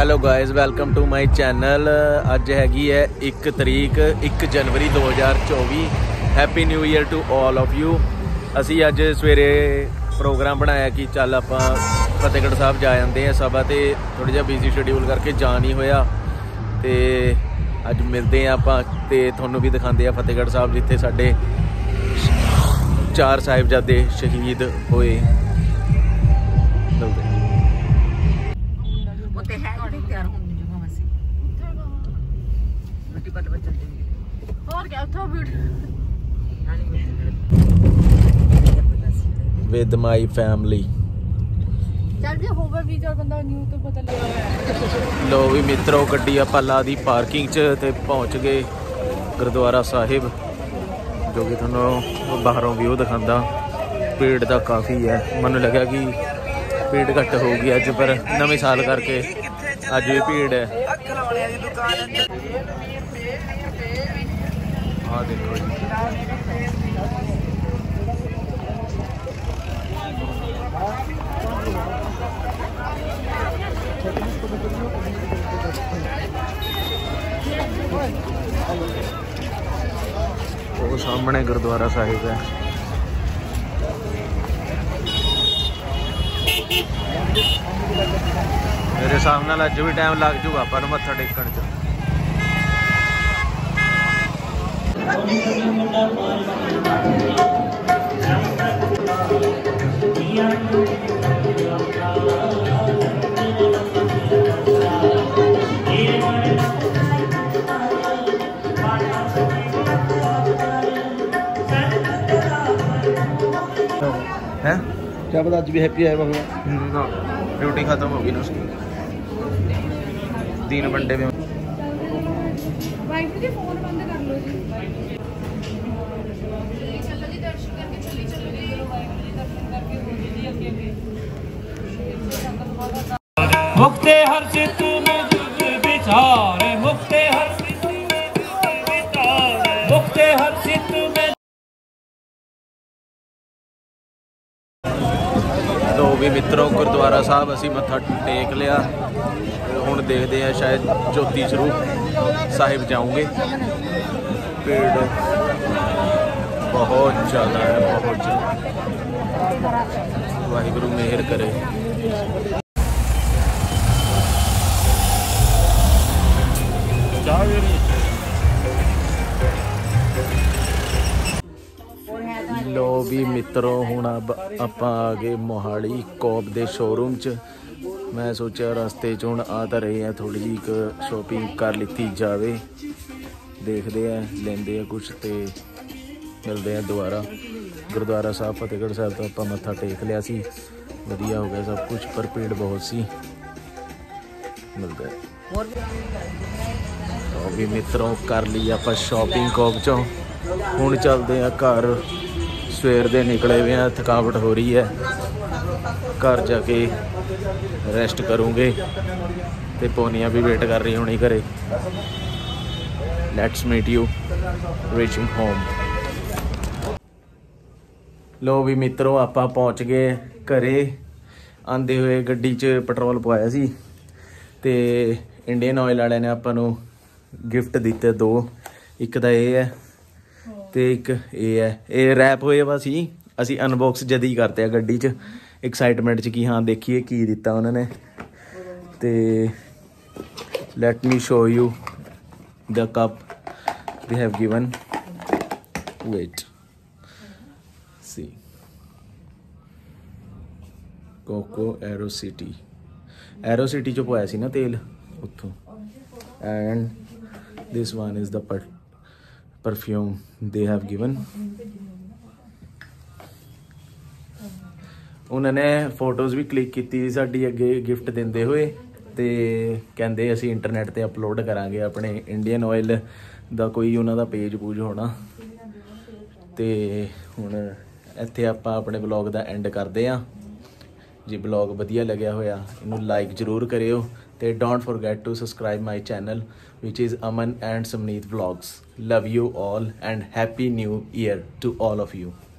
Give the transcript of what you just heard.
Hello guys welcome to my channel. अज हैगी है 1 तरीक 1 जनवरी 2024। Happy new year to all of you. असी अज सवेरे प्रोग्राम बनाया कि चल आप फतेहगढ़ साहब जा जाते हैं सभा, तो थोड़ा जिहा बिजी शेड्यूल करके जा नहीं होया। तो अज मिलते हैं आप थोनू भी दिखाते हैं फतेहगढ़ साहब जिथे साडे 4 साहिबजादे शहीद होए। With my family. लो भी मित्रों गड्डी आपां ला दी पार्किंग च ते पहुँच गए गुरुद्वारा साहिब, जो कि थोनों बाहरों व्यू दिखाता। भीड़ तो काफ़ी है, मन लगा कि भीड़ घट होगी अज, पर नवे साल करके अज भी भीड़ है। हाँ देखो जी, वो सामने गुरुद्वारा साहिब है। मेरे हिसाब नाल अज भी टाइम लग जूगा पर मत्था टेकण च। है क्या पता अज भी हैप्पी है ना, ड्यूटी खत्म होगी ना उसकी, 3 घंटे में। मुक्ते हर चित में विचार, मुक्ते हर चित में विचार, मुक्ते हर चित में। तो भी मित्रों गुरुद्वारा साहब असी मत्था टेक लिया, हुण देखते हैं शायद ज्योति स्वरूप साहिब जाऊँगे। भीड़ बहुत ज़्यादा है, बहुत ज़्यादा। वाहिगुरु मेहर करे। लो भी मित्रों हुण आप आ गए मोहाली कोप दे शोरूम च। मैं सोचा रस्ते च हुण आ तो रहे हैं, थोड़ी जी शॉपिंग कर लीती जाए। देखते हैं लेंदे हैं कुछ तो मिलते हैं दोबारा। गुरुद्वारा साहब फतेहगढ़ साहब तो आप मत्था टेक लिया सी, वधिया हो गया सब कुछ, पर भीड़ बहुत सी। मिलते हैं तो भी मित्रों कर ली आप शॉपिंग कोप चों। हुण चलते हैं घर, सवेर दे निकले हुए हैं, थकावट हो रही है। घर जाके रेस्ट करूँगे तो पोनिया भी वेट कर रही होनी घरे। Let's meet you reaching home. लो भी मित्रों आप पहुँच गए घरे। आंदे हुए गड्डी च पेट्रोल पवाया सी ते इंडियन ऑयल वाले ने आपां नूं गिफ्ट दिते 2। एक तो ये है तो एक ये है। ये रैप होए वा सी, असी अनबॉक्स जद ही करते हैं गड्डी च एक्साइटमेंट च कि हाँ देखिए की दिता उन्होंने। तो let me show you the cup they have given. Wait सी कोको एरो सिटी चो पाया सी ना तेल उत्थों। And this one is the perfume they have given. उन्होंने फोटोज़ भी क्लिक की साड़ी अगे गिफ्ट देंदे हुए, तो कहते असी इंटरनेट पर अपलोड करांगे अपने इंडियन ऑयल का कोई उन्होंने पेज पूज होना। तो हुण इत्थे आपां अपने ब्लॉग का एंड करते हैं। जे ब्लॉग वधिया लग्या होया इनू लाइक जरूर करियो, तो don't forget to subscribe my channel which is Aman and Samneet vlogs. Love you all and happy new year to all of you.